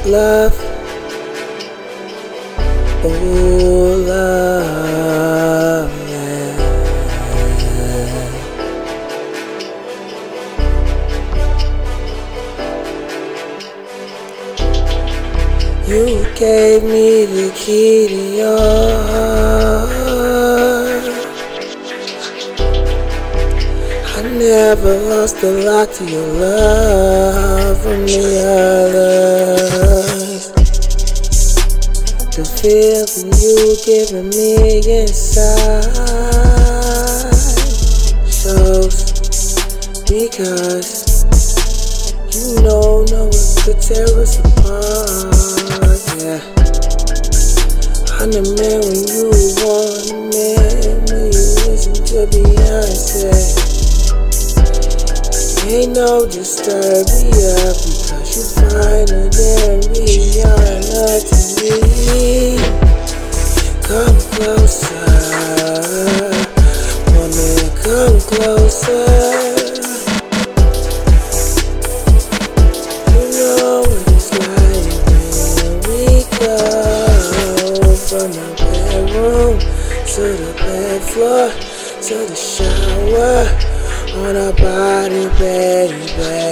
love, oh love, yeah. You gave me the key to your heart. I never lost the lock to your love from the others. The feeling you giving me inside shows, because you know no one could tear us apart, yeah. I'm the man when you want a man, when you listen to Beyonce. Ain't no disturbia, because you finer than Rihanna to me. Come closer, woman, come closer. You know what it's like when we go from the bedroom to the bed floor to the shower. On our body, baby,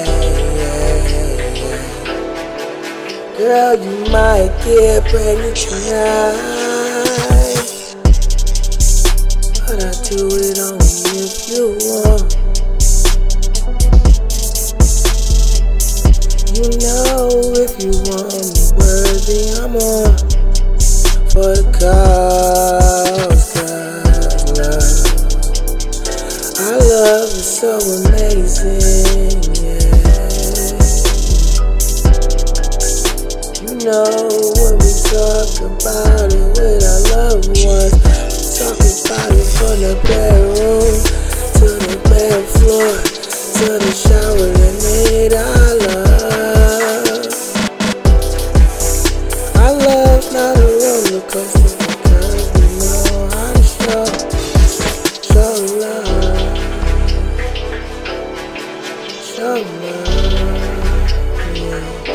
yeah. Girl, you might get pregnant tonight, but I'll do it only if you want. You know if you want me worthy, I'm on for the cause, love. Our love is so amazing, yeah. You know when we talk about it with our loved ones, we talk about it from the bedroom to the bed floor to the shower that made our love. Our love's not a roller coaster, because we know how to show love. Show love, yeah.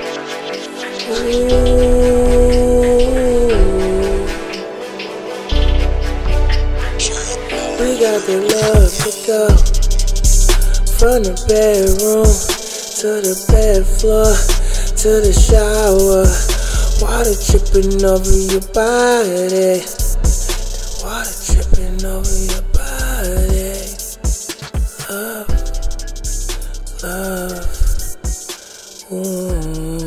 We got the love to go from the bedroom to the bed floor to the shower. Water dripping over your body, water dripping over your body. Love, love, ooh.